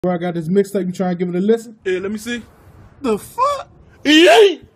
Bro, I got this mixtape. You trying to give it a listen? Yeah, let me see. The fuck? Yeah.